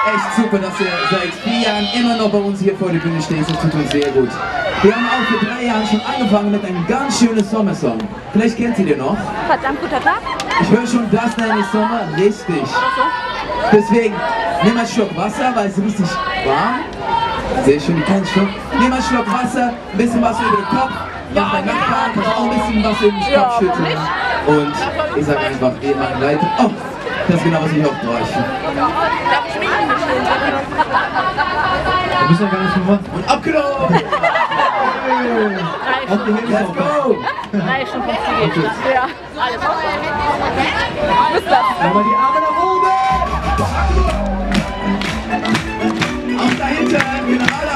echt super, dass ihr seit 4 Jahren immer noch bei uns hier vor der Bühne steht. Das tut uns sehr gut. Wir haben auch vor 3 Jahren schon angefangen mit einem ganz schönen Sommersong. Vielleicht kennt ihr den noch? Verdammt guter Tag. Ich höre schon, das nenne ich Sommer. Richtig. Deswegen, nimm einen Schluck Wasser, weil es ist richtig warm. Sehr schön, die kennen Schluck. Nimm einen Schluck Wasser, ein bisschen Wasser über den Kopf. Mach dein Nachbarn, kannst auch ein bisschen Wasser in den Kopf schütteln. Und ich sage einfach, ihr macht Leute. Oh, das ist genau, was ich auch bräuchte. Darf ich mich anstellen? Du bist ja gar nicht gemacht. Und abgenommen! Let's go! 3 Stunden 50 geht. Ja, alles. Bis dann. Aber die Arme nach oben! Auch dahinter, General!